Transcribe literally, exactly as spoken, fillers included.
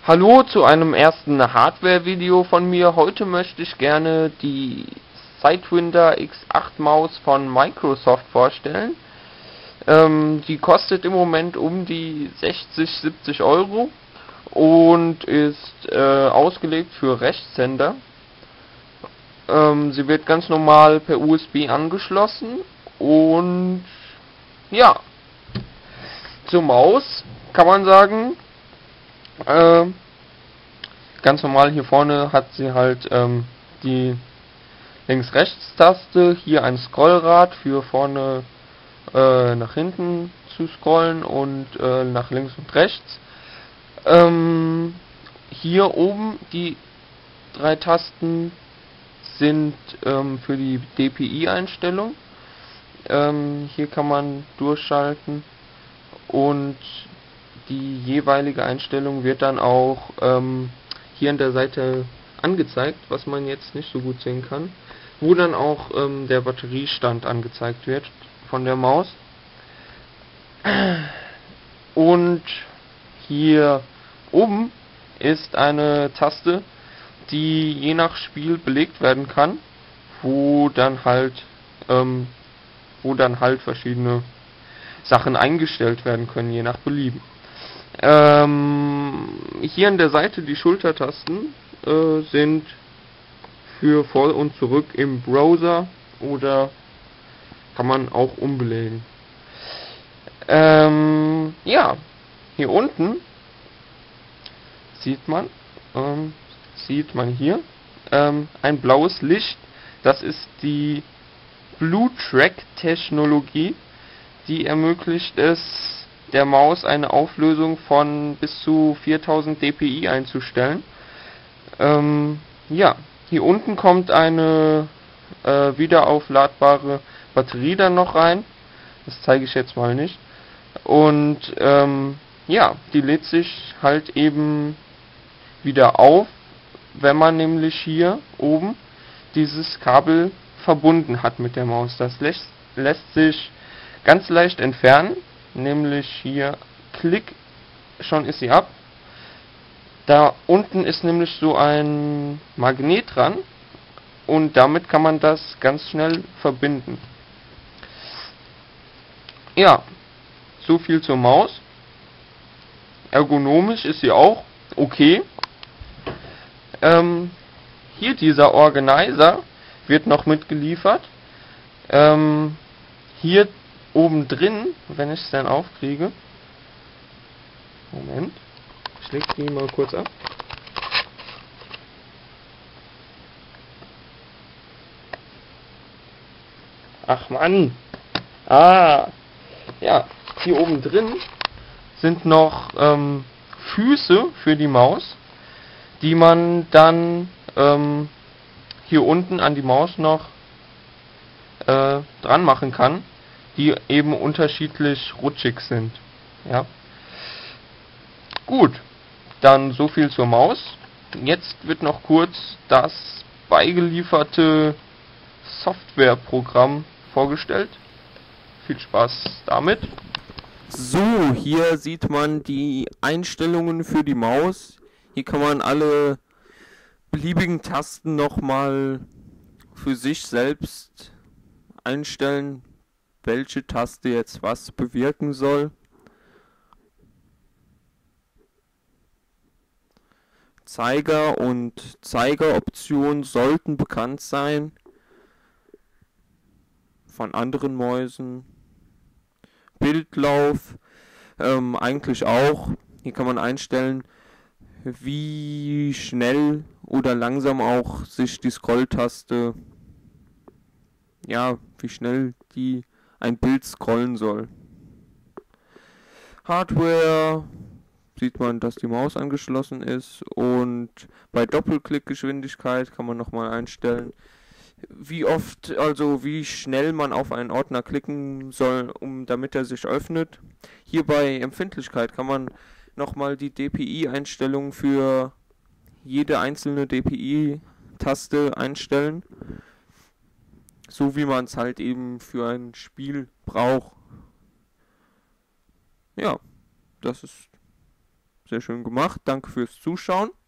Hallo zu einem ersten Hardware-Video von mir. Heute möchte ich gerne die Sidewinder X acht Maus von Microsoft vorstellen. Ähm, die kostet im Moment um die sechzig, siebzig Euro und ist äh, ausgelegt für Rechtshänder. Ähm, sie wird ganz normal per U S B angeschlossen und ja, zur Maus kann man sagen, äh, ganz normal hier vorne hat sie halt ähm, die Links-Rechts-Taste, hier ein Scrollrad für vorne äh, nach hinten zu scrollen und äh, nach links und rechts. Ähm, hier oben die drei Tasten sind ähm, für die D P I-Einstellung. Ähm, hier kann man durchschalten und die jeweilige Einstellung wird dann auch ähm, hier an der Seite angezeigt, was man jetzt nicht so gut sehen kann, wo dann auch ähm, der Batteriestand angezeigt wird von der Maus. Und hier oben ist eine Taste, die je nach Spiel belegt werden kann, wo dann halt ähm, wo dann halt verschiedene Sachen eingestellt werden können, je nach Belieben. Ähm, hier an der Seite die Schultertasten äh, sind für vor und zurück im Browser oder kann man auch umbelegen. Ähm, ja, hier unten sieht man, ähm, sieht man hier ähm, ein blaues Licht. Das ist die Blue-Track-Technologie, die ermöglicht es, der Maus eine Auflösung von bis zu viertausend D P I einzustellen. Ähm, ja, hier unten kommt eine äh, wiederaufladbare Batterie dann noch rein. Das zeige ich jetzt mal nicht. Und ähm, ja, die lädt sich halt eben wieder auf, wenn man nämlich hier oben dieses Kabel verbunden hat mit der Maus. Das lässt, lässt sich ganz leicht entfernen, nämlich hier Klick, schon ist sie ab. Da unten ist nämlich so ein Magnet dran und damit kann man das ganz schnell verbinden. Ja, so viel zur Maus. Ergonomisch ist sie auch okay. Ähm, hier dieser Organizer wird noch mitgeliefert. Ähm, hier oben drin, wenn ich es dann aufkriege, Moment, ich leg die mal kurz ab. Ach Mann, ah, ja, hier oben drin sind noch ähm, Füße für die Maus, die man dann ähm, hier unten an die Maus noch äh, dran machen kann, die eben unterschiedlich rutschig sind. Ja. Gut, dann so viel zur Maus. Jetzt wird noch kurz das beigelieferte Softwareprogramm vorgestellt. Viel Spaß damit. So, hier sieht man die Einstellungen für die Maus. Hier kann man alle beliebigen Tasten nochmal für sich selbst einstellen, welche Taste jetzt was bewirken soll. Zeiger und Zeigeroptionen sollten bekannt sein von anderen Mäusen. Bildlauf ähm, eigentlich auch. Hier kann man einstellen, wie schnell oder langsam auch sich die Scrolltaste, ja, wie schnell die ein Bild scrollen soll. Hardware sieht man, dass die Maus angeschlossen ist, und bei Doppelklickgeschwindigkeit kann man nochmal einstellen, wie oft, also wie schnell man auf einen Ordner klicken soll, um damit er sich öffnet. Hier bei Empfindlichkeit kann man nochmal die D P I-Einstellung für jede einzelne D P I-Taste einstellen, so wie man es halt eben für ein Spiel braucht. Ja, das ist sehr schön gemacht. Danke fürs Zuschauen.